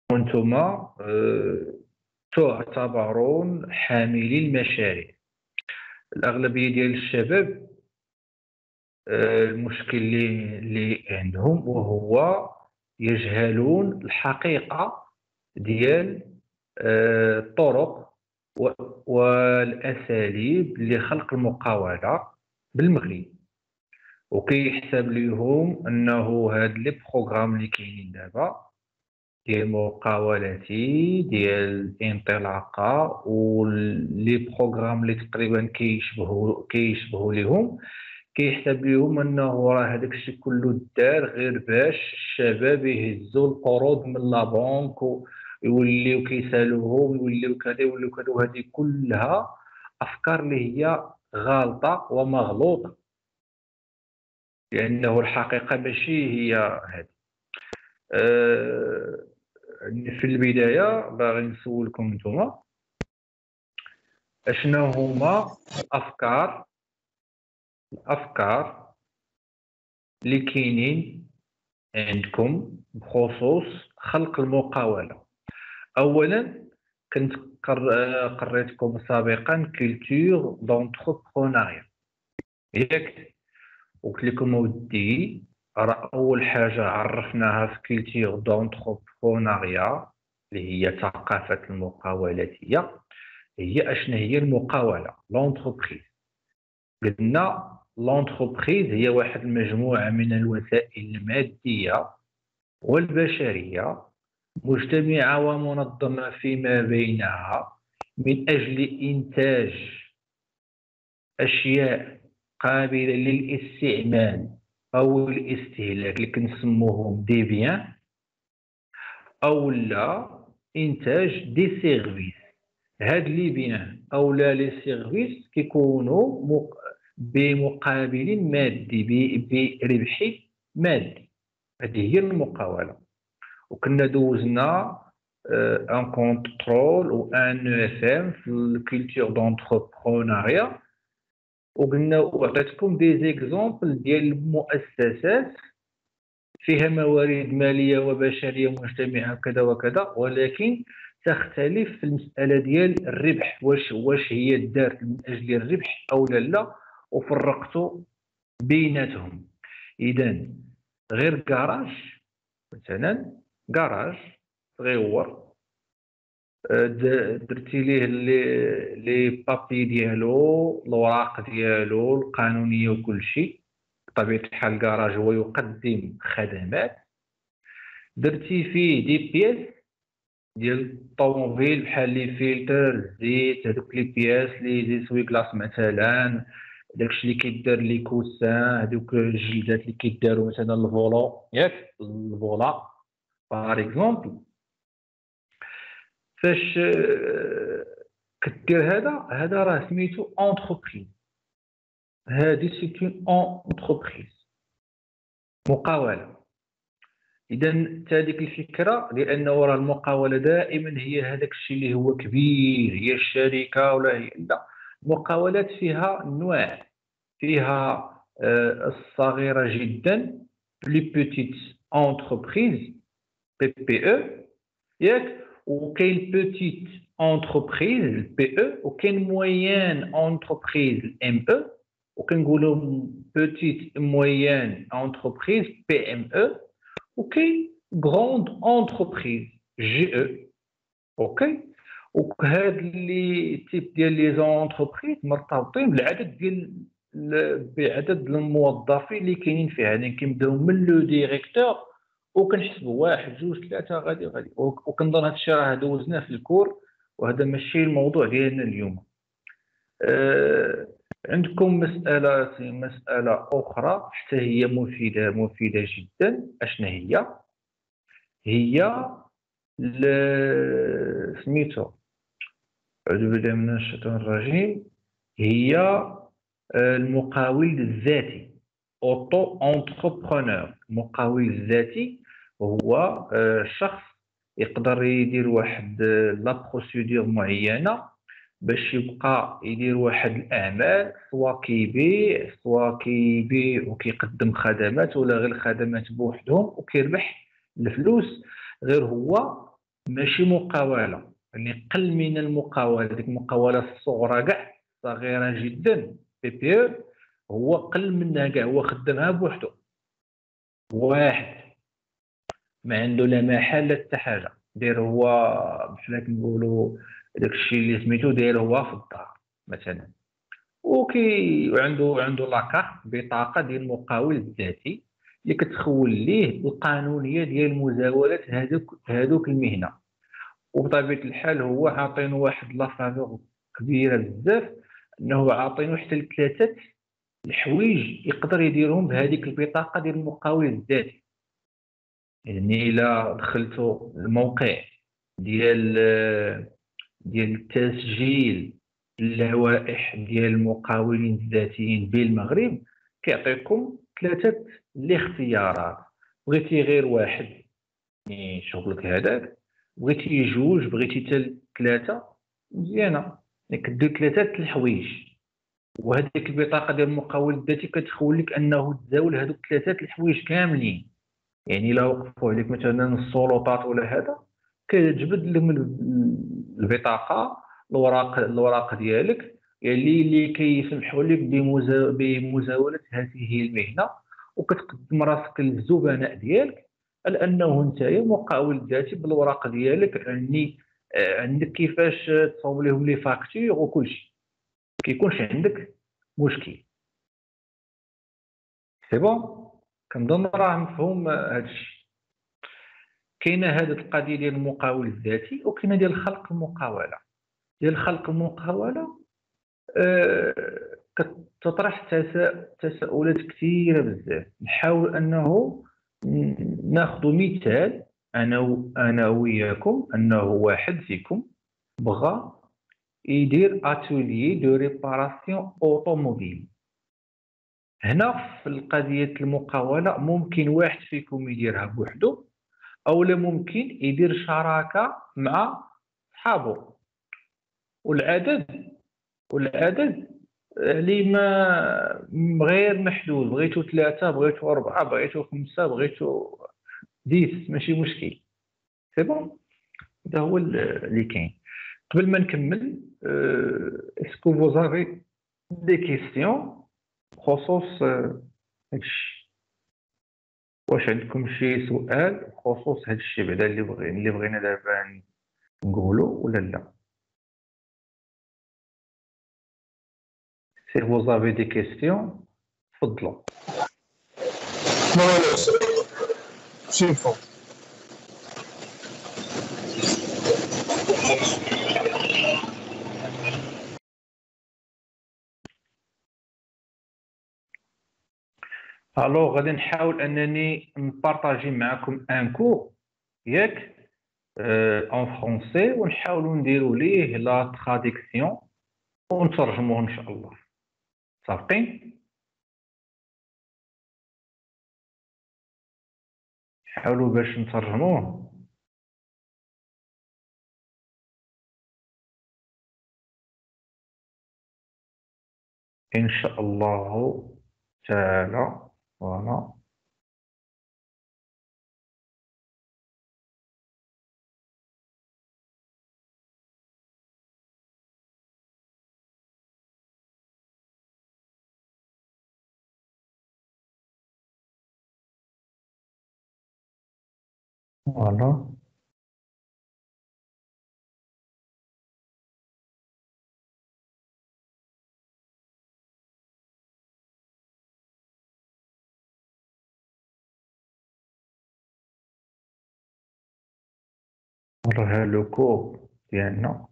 وانتم تعتبرون حاملي المشاريع. الأغلبية ديال الشباب المشكل اللي عندهم وهو يجهلون الحقيقة ديال الطرق والأساليب لخلق المقاولة بالمغرب، وكيحسب ليهم أنه هاد لي بروغرام اللي كاينين دابا ديال مقاولتي ديال انطلاقه ولي بروغرام اللي تقريبا كيشبهوا ليهم، كيحسب ليهم انه راه هذاك الشيء كله دار غير باش الشباب يهزوا القروض من لا بنك ويوليو كيسالوهم ويوليو كذا يوليو كذا، وهذه كلها افكار اللي هي غالطه ومغلوطه، لانه الحقيقه ماشي هي هذه. أه في البدايه باغي نسولكم نتوما اشنو هما الافكار اللي كاينين عندكم بخصوص خلق المقاولة. أولا كنت قريتكم سابقا كولتور دونتربرونيا، ياك؟ وقلت لكم ودي راه أول حاجة عرفناها في كولتور دونتربرونيا اللي هي ثقافة المقاولاتية، هي أشنا هي المقاولة لونتربريز. قلنا لونتربريز هي واحد المجموعة من الوسائل المادية والبشرية مجتمعة ومنظمة فيما بينها من أجل إنتاج أشياء قابلة للاستعمال أو الاستهلاك اللي كنسموهم دي بيان، أو لا إنتاج دي سيرفيس. هاد لي بيان أو لا لي سيرفيس كيكونوا بمقابل مادي، بربح مادي. هذه هي المقاولة. وكنا دوزنا ان كونترول و ان اف ام في الكولتور دونتربرونيا، وقلنا وعطيتكم دي زيكزومبل ديال المؤسسات فيها موارد ماليه وبشريه مجتمعه كذا وكذا، ولكن تختلف في المساله ديال الربح، واش هي دارت من اجل الربح او لا، وفرقتوا بيناتهم. اذا غير كراج، مثلا كراج صغيور درتي ليه لي بابي ديالو، الاوراق ديالو القانونيه وكل شيء. بطبيعه الحال الكراج هو يقدم خدمات. درتي فيه دي بياس ديال الطوموبيل بحال لي فلتر الزيت، هذوك لي بياس لي زي كلاص مثلا، داكشي اللي كيدار لي كوسان، هذوك الجلدات اللي كيداروا مثلا الفولو، ياك؟ الفولا باغ اكزومبل. فاش كدير هذا راه سميتو اونتربريز. هذه سي اون اونتربريز، مقاولة. اذا هذيك الفكره، لانه راه المقاوله دائما هي هذاك الشيء اللي هو كبير، هي الشركه ولا هي لا. المقاولات فيها انواع، فيها الصغيره جدا لي بوتيت اونتربريز بي بي او، ياك؟ وكاين بوتيت اونتربريز بي او، وكاين مويان اونتربريز ام او، وكنقولوا بوتيت مويان اونتربريز بي ام او، اوكي غروند اونتربريز جي او. اوكي، وهاد لي تيب ديال لي زونتربريز مرتبطين بالعدد ديال بعدد الموظفين اللي كاينين فيها. يعني كنبداو من لو ديريكتور وكنحسبوا واحد جوج ثلاثه غادي غادي، وكنظن هذا الشيء راه دوزناه في الكور، وهذا ماشي الموضوع ديالنا اليوم. عندكم مسألة أخرى حتى هي مفيدة جدا. أشنا هي سميتو، أعوذ بالله من الشيطان الرجيم، هي المقاول الذاتي، اوتو انتربرونور. المقاول الذاتي هو شخص يقدر يدير واحد لا بروسيدور معينه باش يبقى يدير واحد الاعمال، سواء كيبيع وكيقدم خدمات، ولا غير الخدمات بوحدهم وكيربح الفلوس. غير هو ماشي مقاولة، يعني قل من المقاولة. ديك المقاولة الصغرى كاع صغيرة جدا، بي بي او، هو قل منها كاع، هو خدمها بوحدو واحد، ما عنده لا محل لا حتى حاجة، داير هو بحال كنقولوا داكشي اللي سميتو داير هو في الدار مثلا. عنده لاكارت بطاقة ديال المقاول الذاتي اللي كتخول ليه القانونية ديال مزاولة هذوك المهنة. وبطبيعة الحال هو عاطينه واحد لافافور كبيرة بزاف، انه عاطينه حتى لثلاثة الحوايج يقدر يديرهم بهذيك البطاقة ديال المقاول الذاتي. يعني إلا دخلتو الموقع ديال تسجيل اللوائح ديال المقاولين الذاتيين بالمغرب، كيعطيكم ثلاثة الاختيارات. بغيتي غير واحد، يعني شغلك هذاك، بغيتي جوج، بغيتي حتى ثلاثة، مزيانة، يعني كدير ثلاثة الحوايج. وهذيك البطاقة ديال المقاول الذاتي كتخول لك أنه تزاول هذوك ثلاثة الحوايج كاملين. يعني الا وقفوا عليك مثلا السلطات ولا هذا، كتجبد لهم البطاقه، الوراق ديالك، يعني اللي كيسمحوا لك بمزاوله هذه المهنه، وكتقدم راسك للزبناء ديالك على انه انت مقاول ذاتي بالوراق ديالك، يعني عندك كيفاش تصاوب لهم لي فاكتور وكل شيء، كيكونش عندك مشكل. سي بون، كنظن راه مفهوم هذا الشيء. كاينه هذه القضيه ديال المقاول الذاتي، وكاينه ديال خلق المقاوله. ديال خلق المقاوله كتطرح تساؤلات كثيره بزاف. نحاول انه ناخذ مثال، انا وياكم، انه واحد فيكم بغى يدير اتولي دو ريباراسيون اوتوموبيل. هنا في القضيه المقاوله ممكن واحد فيكم يديرها بوحده، او لا ممكن يدير شراكه مع صحابه. والعدد اللي ما غير محدود، بغيتو ثلاثه، بغيتو اربعه، بغيتو خمسه، بغيتو 10، ماشي مشكل. سي بون، هذا هو اللي كاين. قبل ما نكمل، اسكو فوزافي دي كيستيون بخصوص هادشي؟ واش عندكم شي سؤال بخصوص هادشي بعدا اللي بغينا دابا نقولوا ولا لا؟ Si vous avez des questions, تفضلوا. Non, non, c'est faux. الوغ غادي نحاول انني نبارطاجي معكم ان كور، ياك، اون فرونسي، ونحاولوا نديروا ليه لا تراديكسيون ونترجموه ان شاء الله. صافقين؟ نحاولوا باش نترجموه. ان شاء الله تعالى. فوالا. فوالا. راه لو كور ديالنا.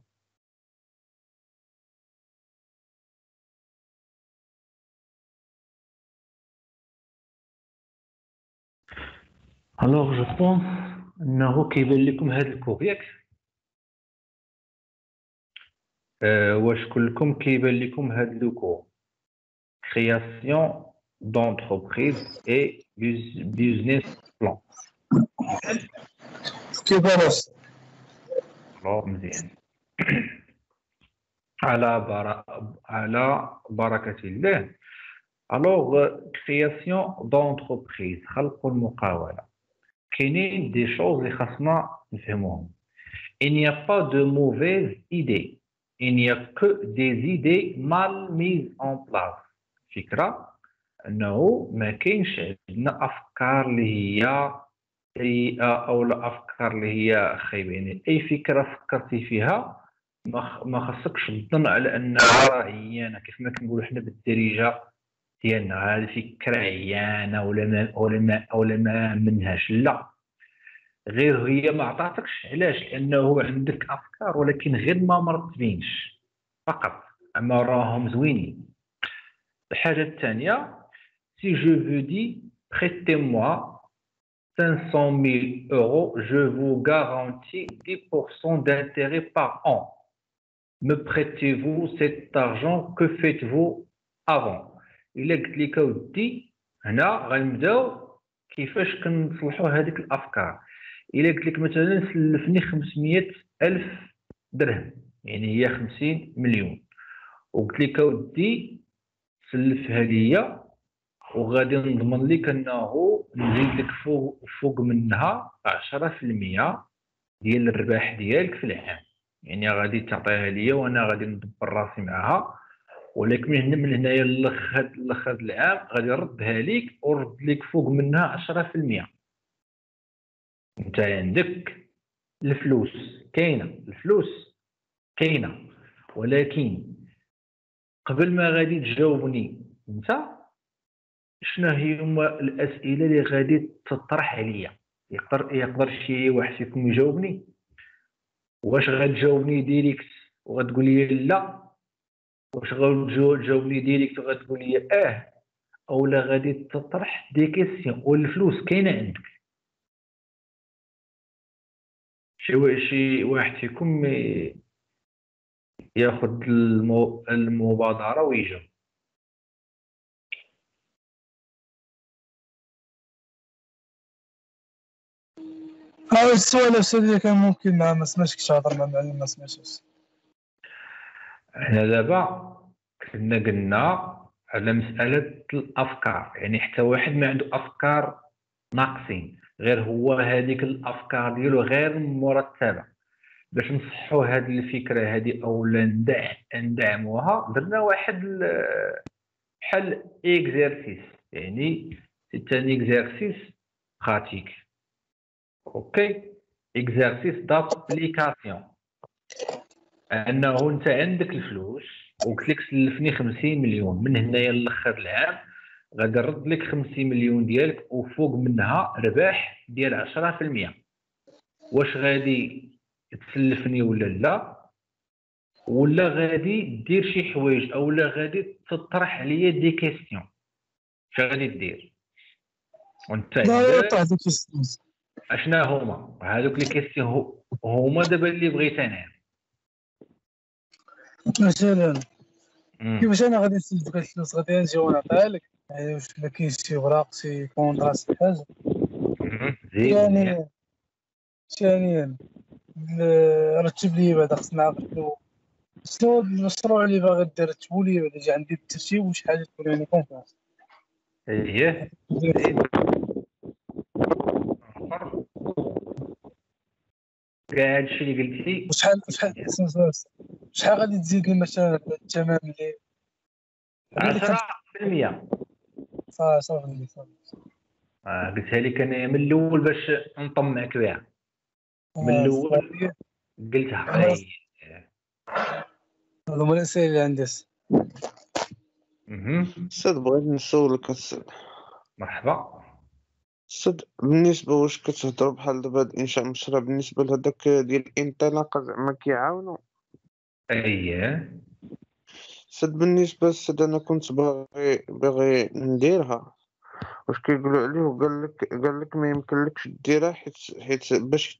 الوغ جو بونس انه كيبان لكم هذا الكور، ياك؟ واش كلكم كيبان لكم هذا لو كور؟ création d'entreprise et business plan. كيف بانس؟ alors مزيان. على بركة الله. alors création d'entreprise، خلق المقاولة. كاينين دي شوز اللي خاصنا نفهموهم. il n'y a pas de mauvaises idées, il n'y a que des idées mal mises en place. فكرة أنه ما كاينش عندنا أفكار اللي هي سيئة أو لا أفكار اللي هي خايبة. يعني أي فكرة فكرتي فيها ما خصكش تظن على أنها راه عيانة، كيف ما كنقولوا حنا بالدارجة ديالنا هذه فكرة عيانة ولا ما منهاش. لا، غير هي ما عطاتكش. علاش؟ لأنه عندك أفكار ولكن غير ما مرتبينش فقط، أما راهم زوينين. الحاجة الثانية، si je vous dis prêtez-moi 500 000 euros, je vous garantis 10% d'intérêt par an. Me prêtez-vous cet argent? Que faites-vous avant? إلا قلت لك ودي هنا غنبداو كيفاش كنصلحوا هذيك الأفكار. إلا قلت لك مثلا سلفني 500,000 درهم، يعني هي 50 مليون، وقلت لك ودي سلفها ليا وغادي نضمن لك انه نزيد لك فوق منها 10% ديال الربح ديالك في العام. يعني غادي تعطيها ليا وانا غادي ندبر راسي معها، ولكن من هنايا لاخر العام غادي نردها ليك ونرد لك فوق منها 10%. انت عندك الفلوس كاينه، ولكن قبل ما غادي تجاوبني انت شنو هما الاسئله اللي غادي تطرح عليا؟ يقدر شي واحد فيكم يجاوبني؟ واش غتجاوبني ديريكت وغتقول لي لا؟ واش غتجاوبني ديريكت وغتقول لي او لا غادي تطرح دي كيسيون؟ والفلوس كاينه عندك؟ شي واحد فيكم ياخذ المبادره ويجاوب. السؤال أستاذ كان ممكن ما سمعتكش تهضر مع المعلم، ما سمعتش. احنا دابا كنا قلنا على مسألة الأفكار، يعني حتى واحد ما عنده أفكار ناقصين، غير هو هذيك الأفكار ديالو غير مرتبة. باش نصحوا هذه الفكرة هذه أو ندعموها، درنا واحد بحال إكزيرسيس، يعني ثاني إكزيرسيس براتيك. أوكي، إكزيرسيس دابليكاسيون. أنه أنت عندك الفلوس وقلت لك سلفني 50 مليون، من هنايا لاخر العام غادي نرد لك 50 مليون ديالك وفوق منها ربح ديال 10%. واش غادي تسلفني ولا لا؟ ولا غادي دير شي حوايج او لا غادي تطرح عليا دي كيسيون؟ اش غادي دير وانت لا عندك طرح ديك السؤال. اشنا هما هذوك لي كيسيون؟ هما دابا اللي بغيت انا. مثلا كيفاش انا غادي نسلف ديك الفلوس؟ غادي نجي ونعطيها لك؟ يعني واش ما كاينش شي وراق، شي كونطرا، شي حاجه؟ يعني ثانيا رتب لي بعدا، خصنا نعرف شنو المشروع اللي باغي دير. رتبوا لي بعدا، جا عندي الترتيب وشي حاجه تكون يعني كونفيرنس. اييه كاع هادشي اللي قلتي. شحال غادي تزيد لي مثلا الثمن اللي 10%. صافي قلتها لك انا من الاول باش نطمعك بها. من الاول قلتها. هذا هو الاسئله اللي عندي. سد بغيت نسولك السد. مرحبا. سد بالنسبة واش كتهضر بحال دابا إنشاء مشروع بالنسبة لهداك ديال الانطلاقة زعما كيعاونو؟ اييه سد بالنسبة للسد أنا كنت باغي نديرها، واش كيقولوا عليه وقال لك ما يمكنلكش ديرها حيت باش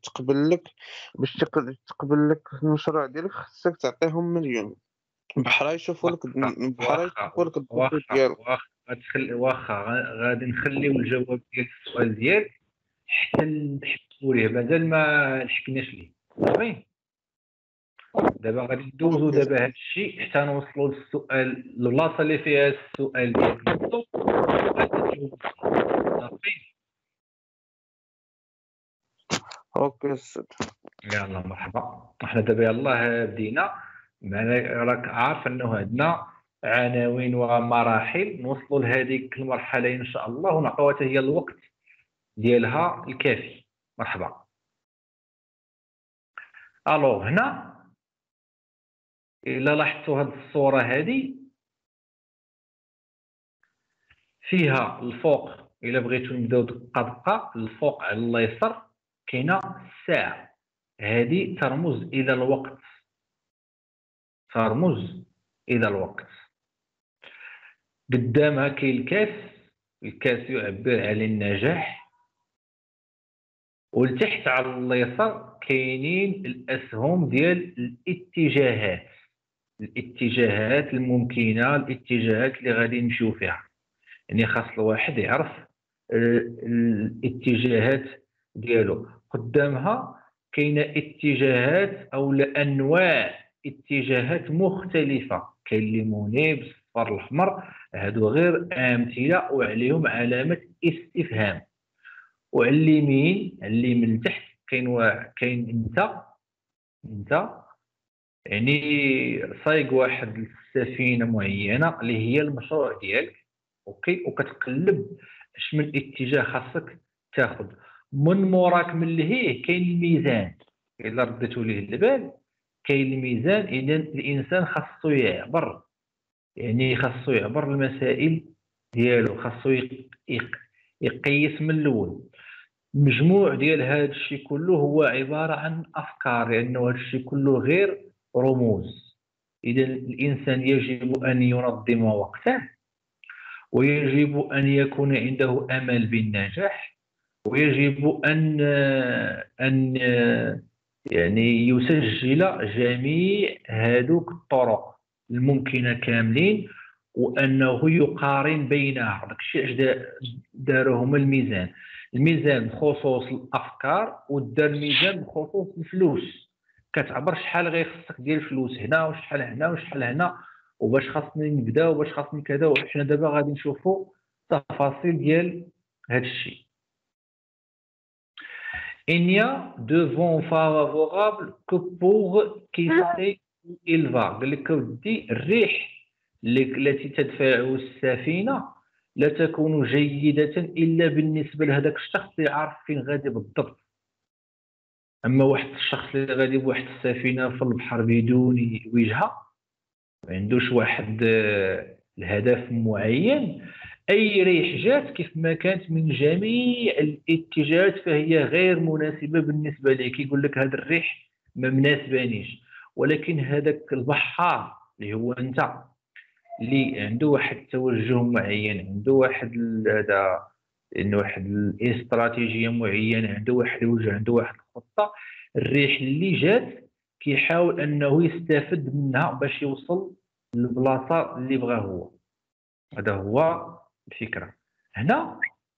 تقبل لك المشروع ديالك خصك تعطيهم مليون. بحال يشوفوا لك الدخول ديالك. واخا غادي نخليو الجواب ديال السؤال ديالك حتى نحكوا ليه مازال ما حكيناش ليه. صافي دابا غادي ندوزو دابا هاد الشيء حتى نوصلوا للسؤال، البلاصه اللي فيها السؤال ديالك. صافي اوكي السد. يلا مرحبا. احنا دابا يلاه بدينا. راك عارف انه عندنا عناوين ومراحل نوصلوا لهذيك المرحله ان شاء الله، ونعطوها حتى هي الوقت ديالها الكافي. مرحبا. الو هنا الا لاحظتوا هذه الصوره هذه فيها الفوق، الا بغيتوا نبداو دقه دقه الفوق على اليسار كاينه الساعه، هذه ترمز الى الوقت، ترمز الى الوقت. قدامها كاين الكاس، الكاس يعبر عن النجاح، ولتحت على اليسار كاينين الاسهم ديال الاتجاهات، الاتجاهات الممكنه، الاتجاهات اللي غادي نمشيو فيها. يعني خاص الواحد يعرف الاتجاهات ديالو. قدامها كاينه اتجاهات او انواع اتجاهات مختلفه، كاين الليموني بالصفر الاحمر، هادو غير امثله وعليهم علامه استفهام. وعلى اليمين، على اليمين تحت كاين انت يعني صايق واحد السفينه معينه اللي هي المشروع ديالك، اوكي، وكتقلب اش من اتجاه خاصك تاخذ. من موراك من لهيه كاين الميزان، الا رديتوا ليه البال كاين الميزان. اذا الانسان خاصو يعبر، يعني خاصو يعبر المسائل ديالو، خاصو يقيس من الاول. المجموع ديال هذا الشيء كله هو عباره عن افكار، لانه هذا الشيء كله غير رموز. اذا الانسان يجب ان ينظم وقته، ويجب ان يكون عنده امل بالنجاح، ويجب ان يعني يسجل جميع هذوك الطرق الممكنه كاملين، وانه يقارن بينها. داك الشيء اش داروا هما الميزان، الميزان بخصوص الافكار، ودار الميزان بخصوص الفلوس. كتعبر شحال غيخصك ديال الفلوس هنا وشحال هنا وشحال هنا، وباش خاصني نبدا وباش خاصني كذا. وحنا دابا غادي نشوفوا التفاصيل ديال هذا الشيء. Il n'y a de vent favorable que pour quitter il va. قال لك ودي الريح التي تدفع السفينة لا تكون جيدة إلا بالنسبة لهذاك الشخص اللي عارف فين غادي بالضبط. أما واحد الشخص اللي غادي بواحد السفينة في البحر بدون وجهة، ما عندوش واحد الهدف معين، أي ريح جات كيف ما كانت من جميع الاتجاهات فهي غير مناسبة بالنسبة ليه. كيقول لك هذا الريح ما مناسبانيش. ولكن هذاك البحار اللي هو أنت، اللي عنده واحد التوجه معين، عنده واحد هذا، عنده واحد الاستراتيجية معينة، عنده واحد الوجه، عنده واحد الخطة، الريح اللي جات كيحاول أنه يستفد منها باش يوصل للبلاصة اللي بغاه هو. هذا هو الفكرة. هنا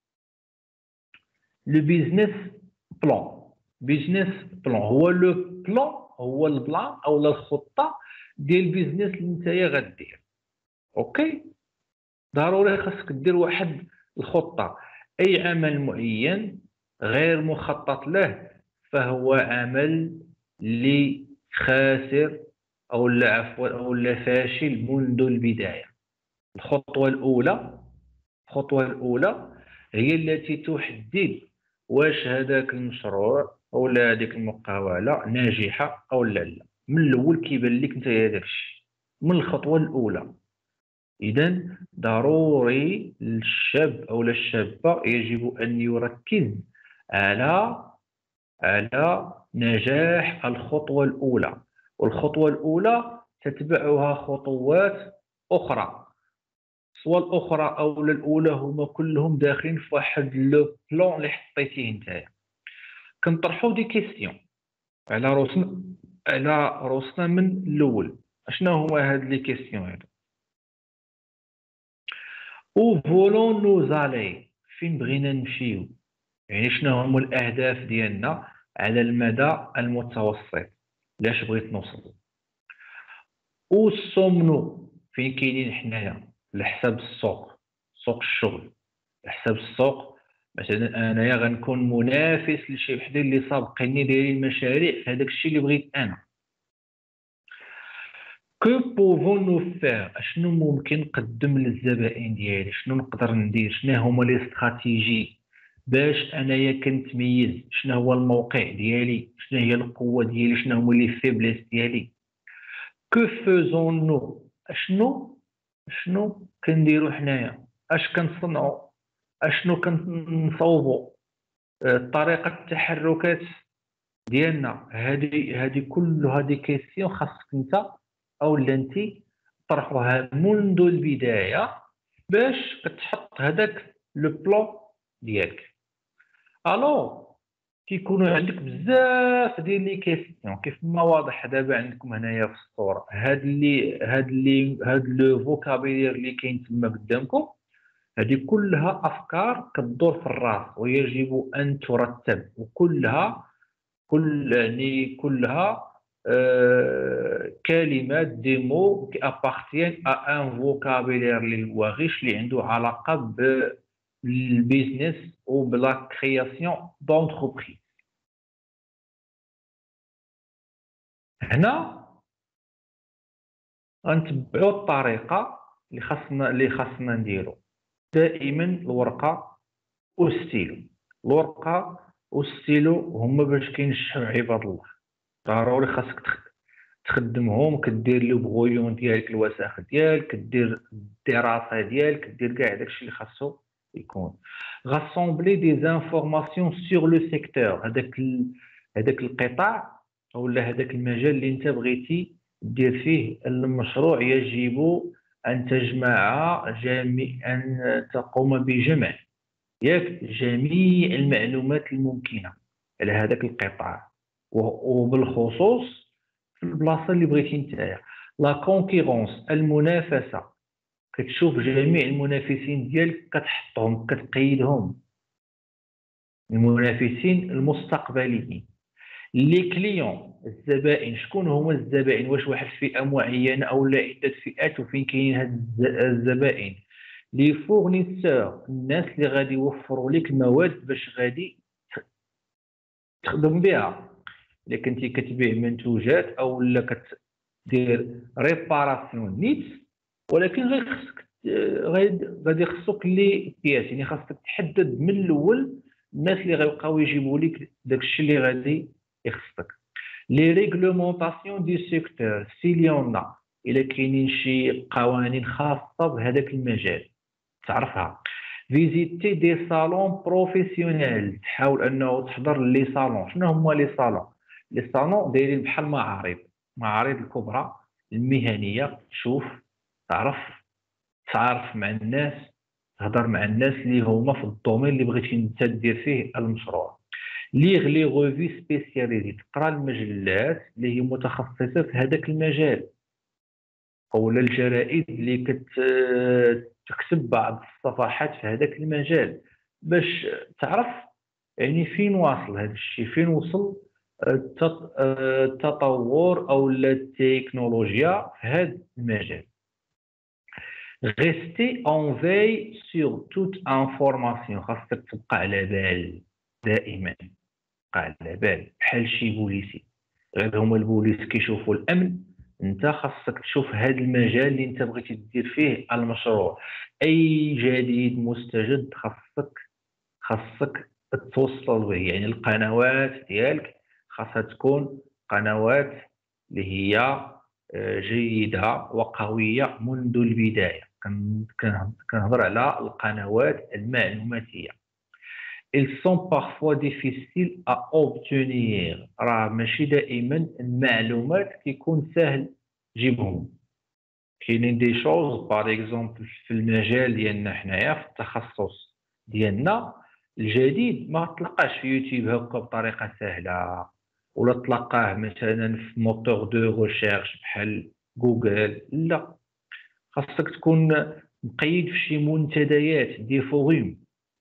لو بيزنس بلان، بيزنس بلان هو لو بلان، هو البلان او الخطه ديال البيزنس اللي نتايا غدير. اوكي، ضروري خاصك دير واحد الخطه. اي عمل معين غير مخطط له فهو عمل اللي خاسر او لا عفوا او لا فاشل منذ البدايه. الخطوه الاولى هي التي تحدد واش هذاك المشروع او لا هذيك المقاوله ناجحه او لا. من الاول كيبان لك انت هذاك الشيء من الخطوه الاولى. اذا ضروري الشاب او الشابه يجب ان يركز على نجاح الخطوه الاولى، والخطوه الاولى تتبعها خطوات اخرى، سواء الاخرى او الاولى هما كلهم داخلين في واحد لو بلان اللي حطيتيه نتايا. كنطرحوا دي كيسيون على روسنا من الاول. اشنو هما هاد لي كيسيون هادو؟ او فولون نوزالي، فين بغينا نمشيو، يعني شنو هما الاهداف ديالنا على المدى المتوسط، لاش بغيت نوصل. او سومنو، فين كاينين حنايا، على حساب السوق، سوق الشغل، على حساب السوق مثلا انايا غنكون منافس لشي وحدين اللي سابقيني دايرين المشاريع في هذاك الشيء اللي بغيت انا. كو بوفون نو فير، اشنو ممكن نقدم للزبائن ديالي، شنو نقدر ندير، شنو هما لي استراتيجي باش انايا كنتميز، شنو هو الموقع ديالي، شنو هي القوه ديالي، شنو هما لي فيبليس ديالي. كو فوزون نو، شنو كنديروا حنايا، اش كنصنعوا، اشنو كنصوبوا، طريقه التحركات ديالنا. هذه كلها دي كيسيون خاصك انت اولا انت طرحوها منذ البدايه باش كتحط هذاك لو بلان ديالك. الو كيكونوا عندك بزاف ديال لي كيسيون كيف ما واضح دابا عندكم هنايا في الصوره، هاد لو فوكابيلير اللي كاين تما قدامكم، هذه كلها افكار كتدور في الراس ويجب ان ترتب، وكلها كلها كلمات دي مو qui appartiennent à un vocabulaire للواغيش اللي عنده علاقه بالبيزنس وبلا كرياسيون دونتربريز. هنا غنتبعوا الطريقه اللي خاصنا نديرو دائما الورقه والستيلو. الورقه والستيلو هما باش كينشحوا عباد الله، ضروري خاصك تخدمهم، كدير لو بغويون ديالك، الوساخ ديالك، كدير الدراسه ديالك، كدير كاع داكشي اللي خاصو يكون. غاسومبلي دي زانفورماسيون سور لو سيكتور، هذاك القطاع ولا هذاك المجال اللي انت بغيتي دير فيه المشروع، يجب ان تجمع ان تقوم بجمع جميع المعلومات الممكنه على هذاك القطاع، وبالخصوص في البلاصه اللي بغيتي نتايا. لا كونكورونس، المنافسه، كتشوف جميع المنافسين ديالك كتحطهم كتقيدهم، المنافسين المستقبليين. لي كليون، الزبائن، شكون هما الزبائن، واش واحد الفئه معينه او لا عده فئات، وفين كاينين هاد الزبائن. لي فورنيسور، الناس اللي غادي يوفروا لك المواد باش غادي تخدم بها، الا كنتي كتبيع منتوجات او لا كدير ريباراسيون نيت، ولكن غادي خصك لي بياس، يعني خاصك تحدد من الاول الناس اللي غيبقاو يجيبوا لك داكشي اللي غادي يخصك. لي ريغلومونطاسيون دي سيكتور، سيليونا الا كاينين شي قوانين خاصه بهذاك المجال تعرفها. فيزيتي دي صالون بروفيسيونيل، تحاول انه تحضر لي صالون. شنو هما لي صالون؟ لي صالون دايرين بحال معارض الكبرى المهنيه، تشوف تعرف مع الناس، تهضر مع الناس اللي هما في الدومين اللي بغيتي انت دير فيه المشروع. ليغ لي غوفي سبيسياليزي، تقرا المجلات اللي هي متخصصه في هذاك المجال، اولا الجرائد اللي تكتب بعض الصفحات في هذاك المجال باش تعرف يعني فين واصل هذا الشيء، فين وصل التطور او التكنولوجيا في هذا المجال. غيستي اون في سور توت انفورماسيون، خاصك تبقى على بال دائما، تبقى على بال بحال شي بوليسي. غير هما البوليس كيشوفوا الامن، انت خاصك تشوف هذا المجال اللي انت بغيتي دير فيه المشروع. اي جديد مستجد خاصك توصل به، يعني القنوات ديالك خاصها تكون قنوات اللي هي جيدة وقوية منذ البداية. كنهضر على القنوات المعلوماتية. ils sont parfois difficiles à obtenir، راه ماشي دائما المعلومات كيكون سهل تجيبهم. كاينين دي شوز باغ اكزومبل في المجال ديالنا حنايا في التخصص ديالنا الجديد ما تلقاش في يوتيوب هكا بطريقه سهله، ولا تلقاه مثلا في موتور دو ريشيرش بحال جوجل، لا، خاصك تكون مقيد في شي منتديات، دي فوروم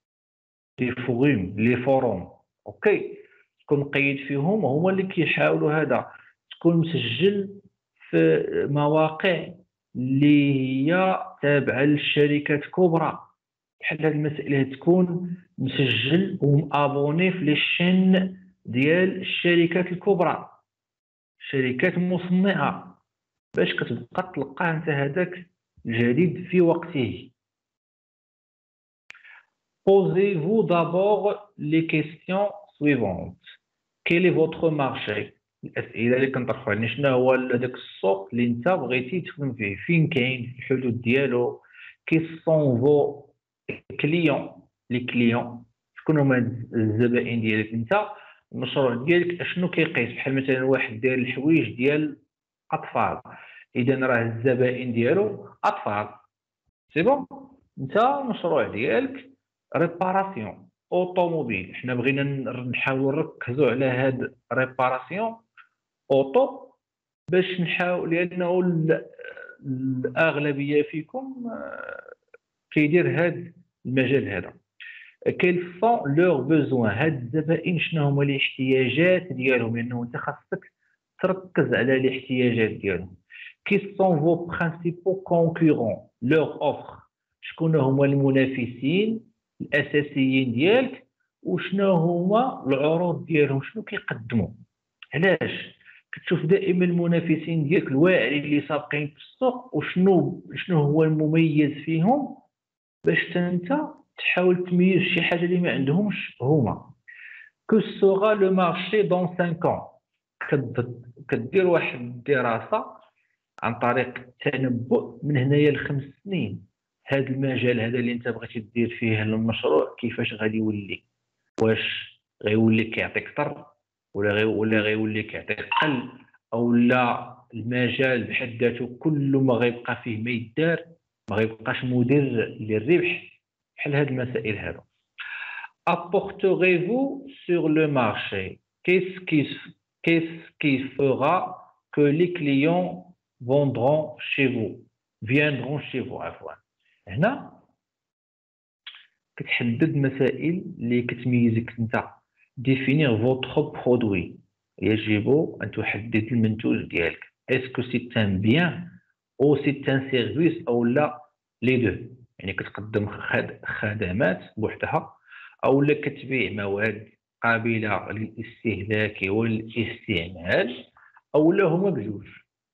لي فوروم، اوكي، تكون مقيد فيهم، هما اللي كيحاولوا هذا. تكون مسجل في مواقع اللي هي تابعه للشركات كبرى، بحال هاد المسائل تكون مسجل ومابوني في لي شين ديال الشركات الكبرى، الشركات المصنعه، باش كتبقى تلقى انت هذاك الجديد في وقته. Posez-vous d'abord les questions suivantes. Quel est votre marché؟ الاسئله اللي كنطرحوا علينا، شنو هو داك السوق اللي انت بغيتي تخدم فيه، فين كاين، في الحدود ديالو، كي سون فو كليون، لي كليون، شكون هما الزبائن ديالك انت، المشروع ديالك اشنو كيقيس. بحال مثلا واحد داير الحوايج ديال اطفال، اذا راه الزبائن ديالو اطفال، سي بون. انت المشروع ديالك ريباراسيون اوتوموبيل، حنا بغينا نحاولوا نركزوا على هاد ريباراسيون اوتو باش نحاول، لانه الاغلبيه فيكم كيدير هاد المجال هذا. كيل سون لور بوزوان، هاد الزبائن شنو هما الاحتياجات ديالهم، لانه انت خاصك تركز على الاحتياجات ديالهم. كي سون فو برينسيبو كونكورون لور اوفر، شكون هما المنافسين الاساسيين ديالك، وشنو هما العروض ديالهم، شنو كيقدموا. علاش كتشوف دائما المنافسين ديالك الواعرين اللي سابقين في السوق، وشنو هو المميز فيهم، باش انت تحاول تميز شي حاجه اللي ما عندهمش هما. كو سوغا لو مارشي دون 5 ans، كدير واحد الدراسه عن طريق التنبؤ من هنايا ل5 سنين. هذا المجال هذا اللي انت بغيتي دير فيه المشروع كيفاش غادي يولي، واش غيولي كيعطيك اكثر ولا غيولي كيعطيك قل، او لا المجال بحد ذاته كل ما غيبقى فيه ما يدار، ما غيبقاش مدر للربح. بحال هاد المسائل هذا. apporterez-vous sur le marché qu'est-ce qui fera que les clients viendront chez vous عفوا. هنا كتحدد مسائل اللي كتميزك انت. définir votre produit، يجب ان تحدد المنتوج ديالك. est-ce que c'est un bien ou c'est un service او لا لي دو، يعني كتقدم خدمات بوحدها او لا كتبيع مواد قابله للاستهلاك والاستعمال، او لا هما بجوج.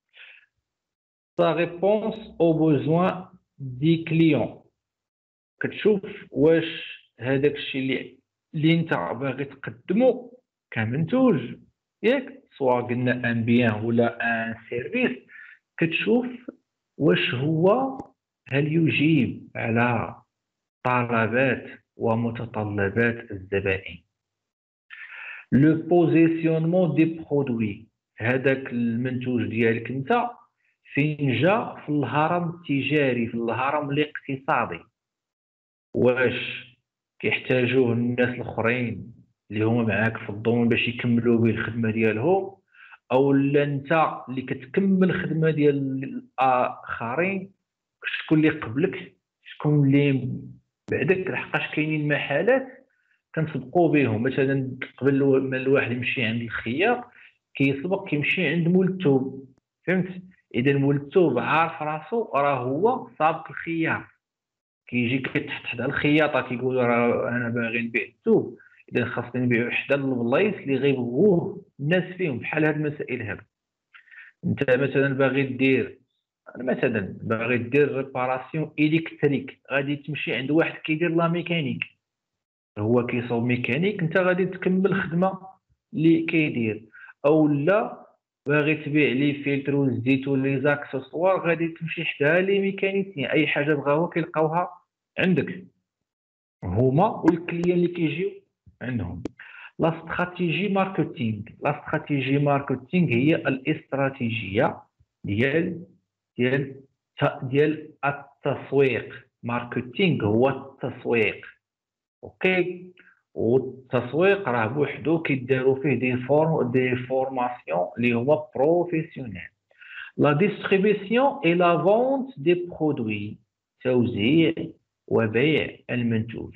sa réponse aux besoins des clients، كتشوف واش هذاك الشيء اللي انت باغي تقدمه كمنتوج ياك، سواء قلنا ان بيان ولا ان سيرفيس، كتشوف واش هو هل يجيب على طلبات ومتطلبات الزبائن. لو بوزيسيونمون دي برودوي، هذاك المنتوج ديالك انت فين جا في الهرم التجاري، في الهرم الاقتصادي، واش كيحتاجوه الناس الاخرين اللي هما معاك في الضمن باش يكملوا به الخدمه ديالهم، او لا انت اللي كتكمل الخدمه ديال الاخرين، شكون اللي قبلك شكون اللي بعدك. لحقاش كاينين محلات كنسبقوا بهم، مثلا قبل ما الواحد يمشي عند الخياط كيسبق كيمشي عند مول الثوب، فهمت؟ اذا مول الثوب عارف راسو راه هو سابق الخياط، كيجي كيتحط حدا الخياطه كيقول راه انا باغي نبيع الثوب، اذا خاصني نبيعو حدا البلايص اللي غيبغوه الناس فيهم. بحال هاد المسائل هادو، انت مثلا باغي دير ريباراسيون الكتريك، غادي تمشي عند واحد كيدير لا ميكانيك، هو كيصوب ميكانيك، انت غادي تكمل الخدمه اللي كيدير. او لا باغي تبيع لي فلتر والزيت ولي زاكسسوار، غادي تمشي حدا لي ميكانيسيين، اي حاجه بغاوها كيلقاوها عندك هما والكليان اللي كيجيو عندهم. لا استراتيجي ماركتينغ هي الاستراتيجيه ديال التسويق. ماركتينغ هو التسويق، اوكي. والتسويق راه بوحدو كيداروا فيه دي فورماسيون اللي هما بروفيسيونيل. لا ديستريبيسيون اي لا فونت دي برودوي، توزيع وبيع المنتوج.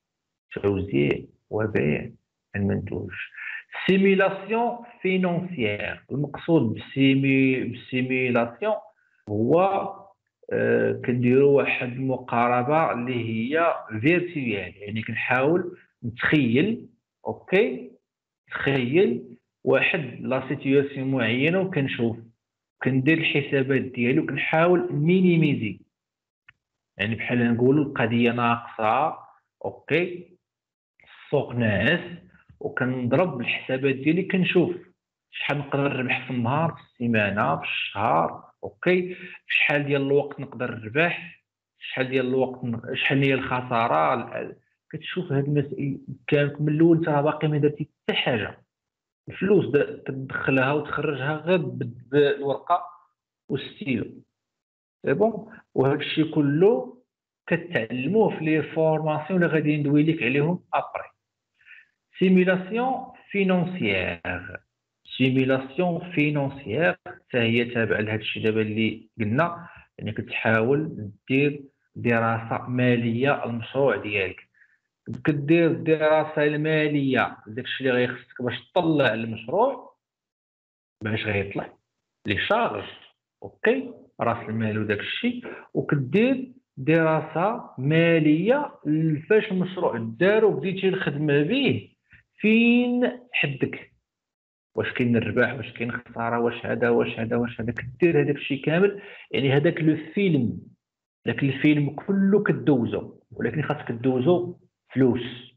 سيميلاسيون فينانسيير، المقصود بالسيميلاسيون هو كنديروا واحد المقاربه اللي هي فيرتويال، يعني كنحاول نتخيل اوكي تخيل واحد لا سيتوياسيون معينه وكنشوف كندير الحسابات ديالي وكنحاول مينيميزي، يعني بحال نقولوا القضيه ناقصه اوكي السوق ناعس وكنضرب الحسابات ديالي كنشوف شحال نقدر نربح في النهار في السيمانه في الشهر اوكي شحال ديال الوقت نقدر نربح شحال ديال الوقت شحال هي الخساره. كتشوف هاد المسائل كامل من الاول انت باقي ما درتي حتى حاجه، الفلوس كتدخلها وتخرجها غير بالورقه والستيلو سي بون. وهذا الشيء كله كتعلموه في لي فورماسيون اللي غادي ندوي لك عليهم ابري. سيميلاسيون فينونسيير، سيميلاسيون فينونسيير حتى هي تابعه لهذا الشيء دابا اللي قلنا، يعني كتحاول دير دراسه ماليه المشروع ديالك، كدير الدراسه الماليه داكشي اللي غيخصك باش تطلع المشروع باش غيطلع لي شارج اوكي راس المال وداك الشيء، وكدير دراسه ماليه فاش المشروع دار وبديتي الخدمه به فين حدك، واش كاين الربح واش كاين خساره واش هذا واش هذا واش هذا، كدير هذاك الشيء كامل. يعني هذاك لو فيلم داك الفيلم كله كدوزو، ولكن خاصك دوزو فلوس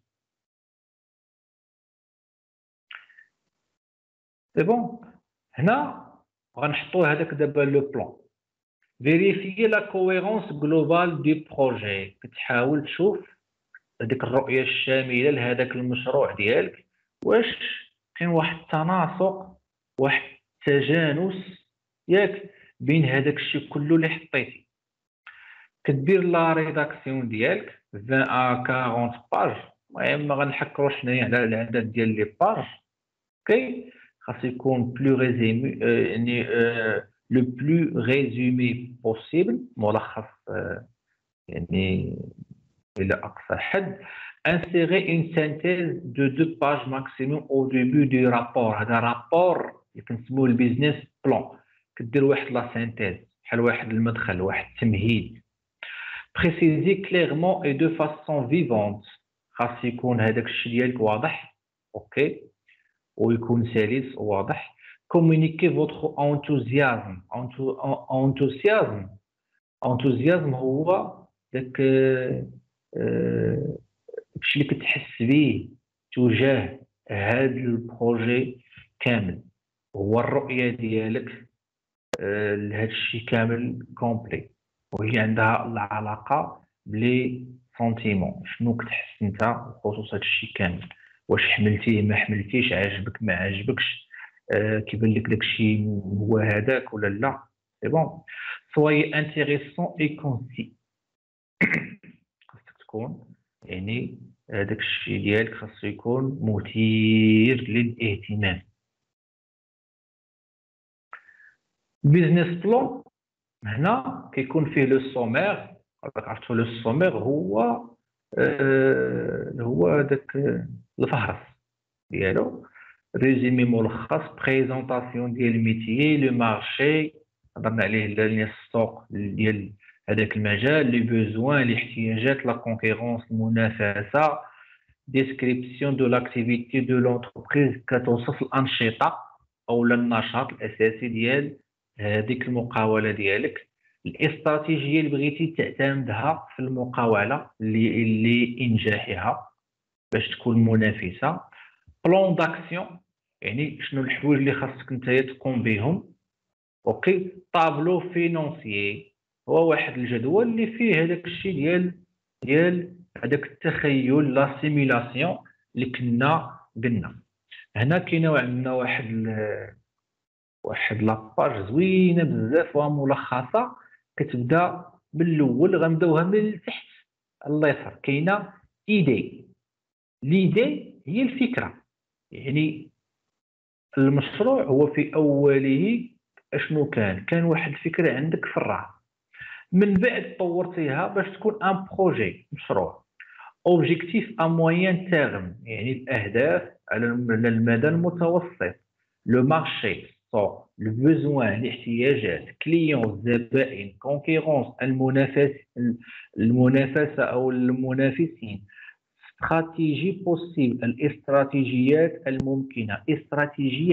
سي بون. هنا غنحطو هذاك دابا لو بلان فيريفيي لا كويرونس جلوبال دي بروجي، كتحاول تشوف هذيك الرؤيه الشامله لهذاك المشروع ديالك واش كاين واحد التناسق واحد التجانس ياك بين هذاك الشيء كله اللي حطيتي. كدير لا ريداكسيون ديالك 20 ا 40 باج، المهم ما غنحكروش حنايا على العدد ديال لي باج اوكي، خاص يكون بلو ريزومي يعني لو بلو ريزومي بوسيبل، ملخص يعني الى اقصى حد. insérer une synthèse de 2 pages maximum au début du rapport. هذا رابور اللي كنسموه البيزنس بلان، كدير واحد لا سينتيز بحال واحد المدخل واحد التمهيد. préciser clairement et de façon vivante، خاص يكون هذاك الشيء ديالك واضح اوكي ويكون سلس وواضح. communiquer votre enthousiasme. enthousiasme هو داك الشيء اللي كتحس به تجاه هذا البروجي كامل، هو الرؤيه ديالك لهذا الشيء كامل كومبلي، وهي عندها العلاقه بلي سونتيمون شنو كتحس انت بخصوص هذا الشيء كامل، واش حملتيه ما حملتيش عجبك ما عجبكش كيبان لك داك الشيء هو هذاك ولا لا سي بون. soyez intéressant et concis، خاصك تكون يعني هذاك الشيء ديالك خاصو يكون مثير للاهتمام. بيزنس بلان هنا كيكون فيه لو سومير، عرفتوا لو سومير هو داك الفهرس ديالو، ريزومي ملخص، بريزونطاسيون ديال الميتيي لو مارشي هضرنا عليه السوق ديال هذاك المجال، لي بوزوان الاحتياجات، لا كونكورونس المنافسه، ديسكريبسيون دو لاكتيفيتي دو لونتربريز كتوصف الانشطه او النشاط الاساسي ديال هذيك المقاوله ديالك، الاستراتيجيه اللي بغيتي تعتمدها في المقاوله اللي انجاحها باش تكون منافسه، بلان داكسيون يعني شنو الحوايج اللي خاصك نتايا تقوم بهم اوكي، طابلو فينونسيي هو واحد الجدول اللي فيه هذاك الشيء ديال هذاك التخيل لا سيميلاسيون اللي كنا قلنا. هنا كاينه عندنا واحد لاباج زوينه بزاف وملخصه كتبدا من الاول، غنبداوها من التحت اليسار، كاينه ايدي. ليدي هي الفكره، يعني المشروع هو في اوله اشنو كان واحد الفكره عندك في الراس، من بعد طورتيها باش تكون ان بروجي مشروع. اوبجيكتيف ا موين تيرم يعني الاهداف على المدى المتوسط. لو مارشي السوق، البوزوان، الاحتياجات، كليون، الزبائن، كونكيرونس، المنافسة أو المنافسين، استراتيجي بوسيبل، الاستراتيجيات الممكنة. استراتيجية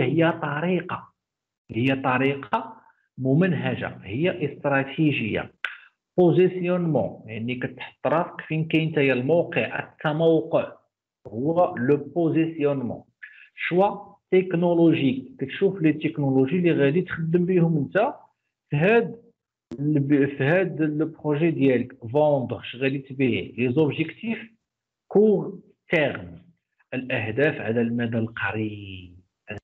هي طريقة ممنهجة، هي استراتيجية. بوزيسيونمون يعني كتحط راسك فين كاين نتايا الموقع، التموقع هو لو بوزيسيونمون. شوا تكنولوجيك، كتشوف لي تكنولوجي اللي غادي تخدم بهم انت في هاد البروجي ديالك. فوندر، اش غادي تبيع. لي زوبجيكتيف كور تيرم، الاهداف على المدى القريب،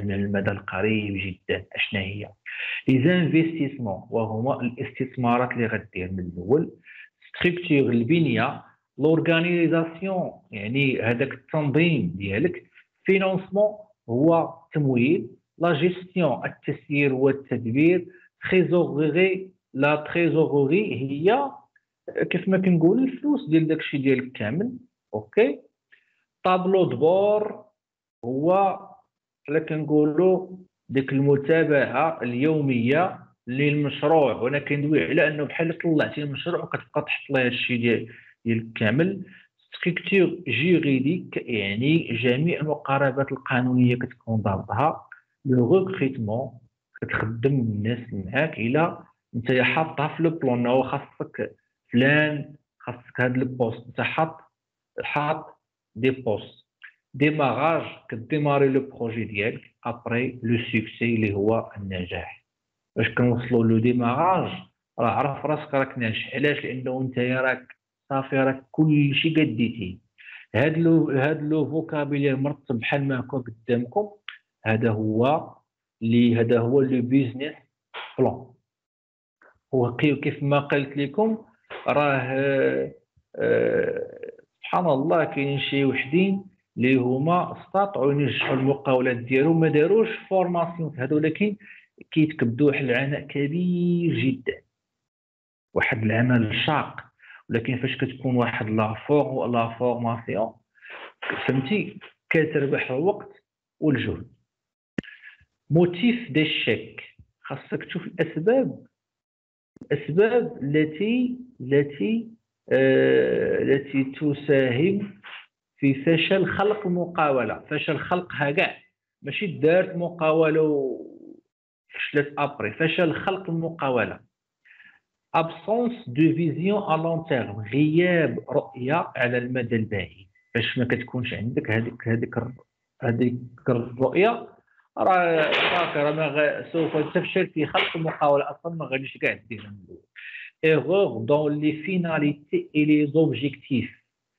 جدا. اشنا هي لي زانفيستيسمون، وهما الاستثمارات اللي غدير. من الاول ستركتور، البنيه، لورغانيزاسيون يعني هذاك التنظيم ديالك. فينانسمون هو التمويل. لا جيستيون التسيير والتدبير. تريزورغي، لا تريزورغي هي كيف ما كنقول الفلوس ديال داكشي ديالك كامل. اوكي. طابلو دبور هو بحال كنقولوا ديك المتابعه اليوميه للمشروع، وانا كندوي على انه بحال طلعتي المشروع وكتبقى تحط ليه هادشي ديالك كامل. ستركتور جيريديك يعني جميع المقاربات القانونيه كتكون ضابطها. لو ريكروتمون كتخدم الناس معاك الى انت حاطها في لو بلان، هو خاصك فلان، خاصك هاد البوست، انت حاط دي بوست. ديماراج كديماري لو بروجي ديالك ابري لو سوكسي اللي هو النجاح. باش كنوصلوا لو ديماراج راه عرف راسك راك ناجح. علاش؟ لانه انت راك صافي، راك كلشي قديتي. هاد لو فوكابيلير مرتب بحال ما هكا قدامكم، هذا هو لو بيزنس بلان. هو كيف ما قلت لكم راه سبحان الله كاينين شي وحدين اللي هما استطاعوا ينجحوا المقاولات ديالهم، ما داروش فورماسيون في هادو، ولكن كيتكبدوا واحد العناء كبير جدا، واحد العمل شاق. ولكن فاش كتكون واحد لا فورماسيون فهمتي كتربح الوقت والجهد. موتيف ديشيك، خاصك تشوف الاسباب التي تساهم في فشل خلق المقاولة. فشل خلقها كاع، ماشي دارت مقاولة وفشلت ابري. فشل خلق المقاولة. absence de vision à long terme، غياب رؤية على المدى البعيد. فاش ما كتكونش عندك هذيك الرؤية راه سوف تفشل في خلق المقاولة، اصلا ما غاديش كاع ديرها من الاول. erreur dans les finalités et les objectifs.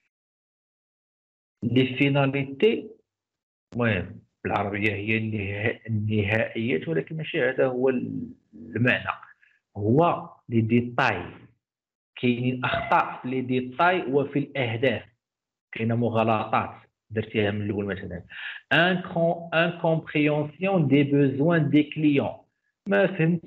les finalités المهم بالعربية هي النهائيات، ولكن ماشي هذا هو المعنى. هو لي ديتاي، كاينين اخطاء في لي ديتاي وفي الاهداف، كاينه مغالطات درتيها من الاول. مثلا انكومبريونسيون دي بوزوان دي كليون، ما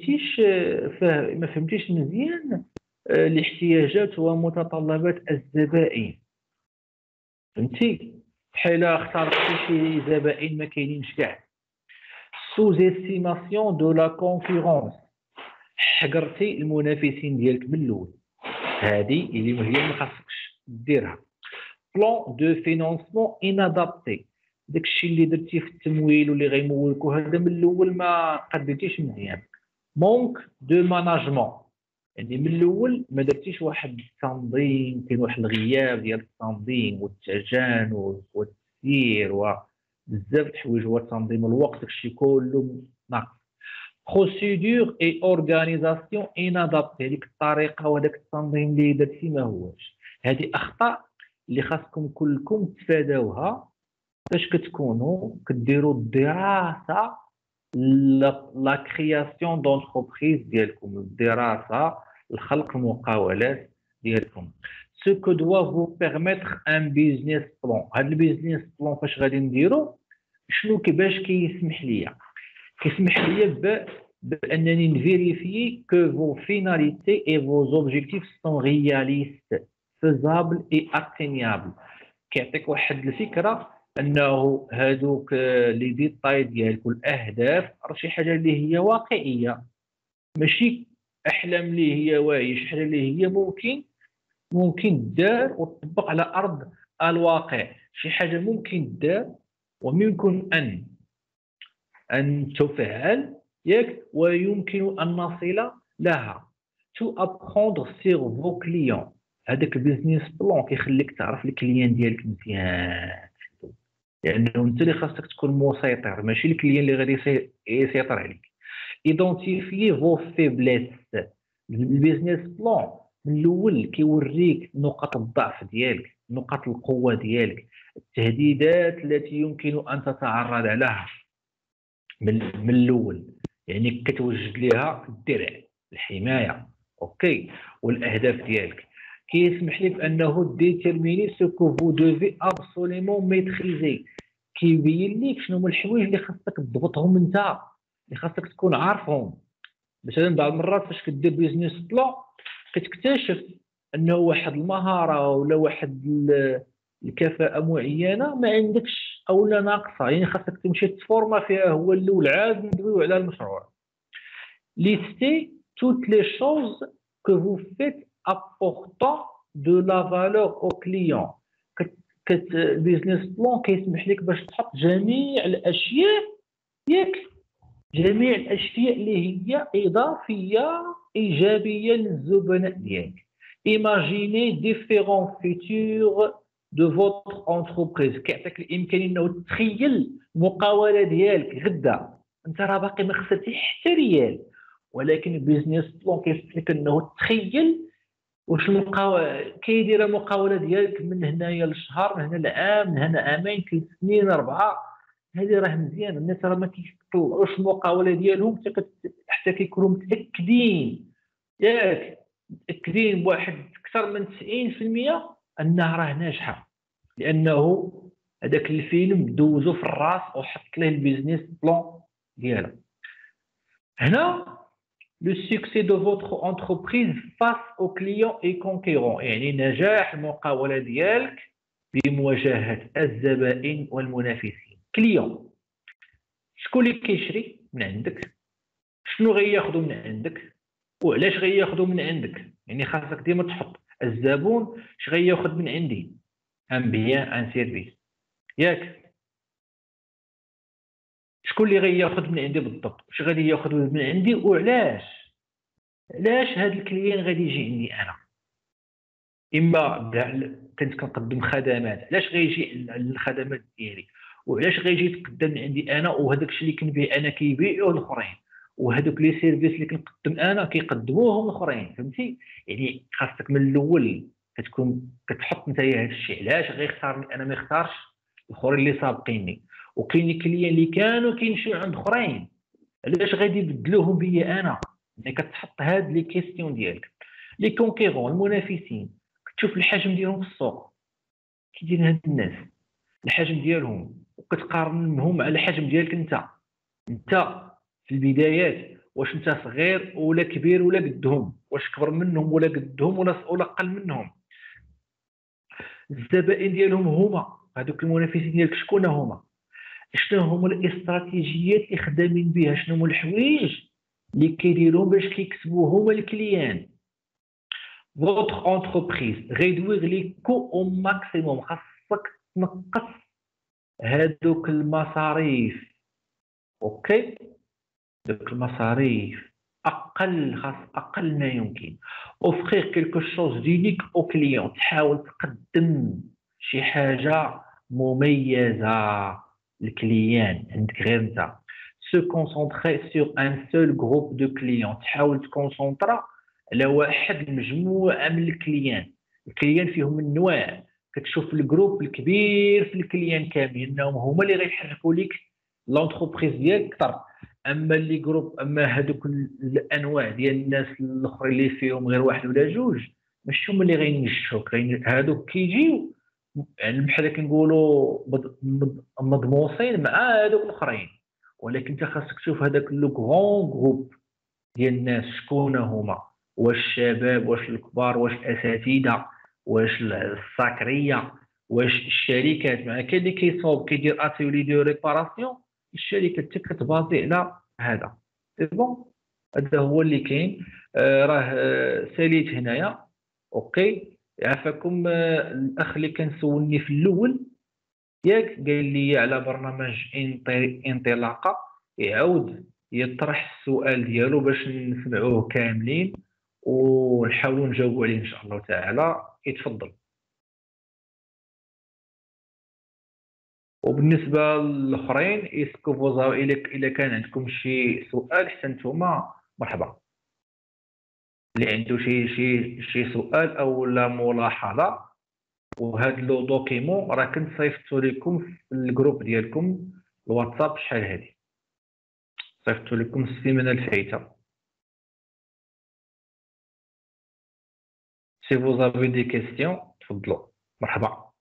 فهمتيش مزيان الاحتياجات ومتطلبات الزبائن. فهمتي؟ بحال اخترتي شي زبائن ما كاينينش كاع. سوز استيماسيون دو لا كونكورونس، حقرتي المنافسين ديالك من الاول، هذه اللي هي ما خاصكش ديرها. بلان دو فينانسمون انادابتي، داكشي اللي درتي في التمويل واللي غيمولكو هذا من الاول ما قدرتيش مزيان. مونك دو ماناجمون، يعني من الاول ما درتيش واحد التنظيم، كاين واحد الغياب ديال التنظيم والتجانس والتسيير وبزاف د الحوايج، هو تنظيم الوقت، داكشي كله ناقص. بروسيدور اي اورغانيزاسيون انادابتي، ديك الطريقه وهذاك التنظيم اللي درتي ما هوش. هذه اخطاء اللي خاصكم كلكم تفاداوها فاش كتكونوا كديروا الدراسه لا كرياسيون دونتربريز ديالكم، الدراسه لخلق المقاولات ديالكم. سو كو دوا فو بيرميتر ان بيزنس بلان. هذا البيزنس بلان فاش غادي نديرو شنو كيفاش كيسمح ليا بانني نفيريفي كو فو فيناليتي اي فو زوبجيكتيف سون رياليست فيزابل اي اتينيابل. كيعطيك واحد الفكره انه هادوك لي ديتاي ديالك والاهداف راه شي حاجه اللي هي واقعيه، ماشي احلام اللي هي واهيه، شي حاجه اللي هي ممكن دار وتطبق على ارض الواقع، شي حاجه ممكن دار ويمكن ان تفعل ياك، ويمكن ان نصل لها. تو ابخوندر سيغ فو كليون، هذاك البيزنس بلان كيخليك تعرف الكليان ديالك مزيان، لانه انت اللي خاصك تكون مسيطر، ماشي الكليان اللي غادي يسيطر عليك. ايدونتيفيي فو فيبليس، البيزنس بلان من الاول كيوريك نقاط الضعف ديالك، نقاط القوه ديالك، التهديدات التي يمكن ان تتعرض لها من الاول، يعني كتوجد لها الدرع، الحمايه، اوكي، والاهداف ديالك. كيسمح لك بانه ديتيرميني سو كو فو دوفي ابسوليمون ميتريزي، كيبين لك شنو هما الحوايج اللي خاصك تضبطهم انت، اللي خاصك تكون عارفهم. مثلا بعض المرات فاش كدير بيزنس بلان كتكتشف انه واحد المهاره ولا واحد الكفاءه معينه ما عندكش او لا ناقصه، يعني خاصك تمشي تفورما فيها هو الاول عاد ندويو على المشروع. ليستي toutes les choses que vous faites apportant de la valeur au client. البيزنس بلان كيسمح لك باش تحط جميع الاشياء ياك، جميع الاشياء اللي هي اضافيه ايجابيه للزبناء ديالك. Imaginez différents futurs de votre entreprise، كيعطيك الامكانيه انه تخيل المقاوله ديالك غدا، انت راه باقي ما خسرتي حتى ريال، ولكن البيزنس بلان كيسمح لك انه تخيل واش كيدير المقاوله ديالك من هنايا للشهر، من هنا لعام، من هنا عامين، 3 سنين، 4. هذه راه مزيان، الناس راه ما كيطلعوش المقاوله ديالهم حتى كيكونوا متاكدين ياك، متاكدين بواحد اكثر من 90% انها راه ناجحه، لانه هذاك الفيلم دوزو في الراس وحط ليه البيزنس بلان ديالو. هنا le succès de votre entreprise face aux clients et concurrents، يعني نجاح المقاولة ديالك بمواجهة الزبائن والمنافسين. كليون شكون اللي كيشري من عندك، شنو غياخذوا من عندك، وعلاش غياخذوا من عندك، يعني خاصك ديما تحط الزبون اش غياخذ من عندي، ان بيان ان سيرفيس ياك، شكون اللي غياخذ من عندي بالضبط، واش غادي ياخذ من عندي وعلاش، علاش هذا الكليان غادي يجي عندي انا. اما كنت كنقدم خدمات، علاش غيجي الخدمات ديالي، وعلاش غيجي يتقدم عندي انا، وهذاك الشيء اللي كنبيع انا كيبيعوه الاخرين، وهذوك لي سيرفيس اللي كنقدم انا كيقدموهم الاخرين، فهمتي؟ يعني خاصك من الاول كتكون كتحط انت هذا الشيء، علاش غيختارني انا ما يختارش الاخرين اللي سابقيني، وكاين كليان اللي كانوا كيمشيو عند اخرين علاش غادي يبدلوهم بيا انا، يعني كتحط هاد لي كيستيون ديالك. لي كونكيرون المنافسين كتشوف الحجم ديالهم في السوق، كي دايرين هاد الناس الحجم ديالهم، وكتقارنهم على الحجم ديالك انت في البدايات، واش انت صغير ولا كبير ولا قدهم، واش كبر منهم ولا قدهم ولا اقل منهم. الزبائن ديالهم هما هذوك المنافسين ديالك شكون هما، شنو هما الاستراتيجيات اللي خدامين بها، شنو هما الحوايج اللي كيديروا باش كيكسبوا هما الكليان. votre entreprise réduire les coûts au maximum، خاصك تنقص هادوك المصاريف، اوكي، دوك المصاريف اقل ما يمكن. offrir quelque chose d'unique au client، تحاول تقدم شي حاجه مميزه للكليان عندك غير انت. se concentrer sur un seul groupe de clients، تحاول تكونسونطرا على واحد المجموعه من الكليان فيهم النوع، كتشوف الجروب الكبير في الكليان كاملين انهم هما اللي غيحركوا لك لونتربريز ديالك اكثر. اما اللي جروب، اما هذوك الانواع ديال الناس الاخرين اللي فيهم غير واحد ولا جوج ماشي هما اللي غينجحوك، هذوك كيجيو يعني بحال كنقولوا مضموصين مع هذوك الاخرين، ولكن انت خاصك تشوف هذاك لو غران جروب ديال الناس شكون هما، واش الشباب، واش الكبار، واش الاساتذه، واش الساكريه، واش الشركات مع كاين اللي كيصوب كيدير اتيولي دو ريباراسيون، الشركات حتى كتبازي على هذا. سي بون، هذا هو اللي كاين. راه ساليت هنايا. اوكي، عافاكم. الاخ اللي كان سولني في الاول ياك قال لي على برنامج انطلاقه، يعاود يطرح السؤال ديالو باش نسمعوه كاملين ونحاولوا نجاوبوا عليه ان شاء الله تعالى. يتفضل. وبالنسبه للاخرين اسكو فوزا الا كان عندكم شي سؤال حتى نتوما مرحبا. اللي عنده شي سؤال او لا ملاحظه، وهذا لو دوكيمون راه كنت صيفطته لكم في الجروب ديالكم الواتساب شحال هذه، صيفطته لكم السيمانه الفايته. سي فوز افي دي كيستيون تفضلوا مرحبا.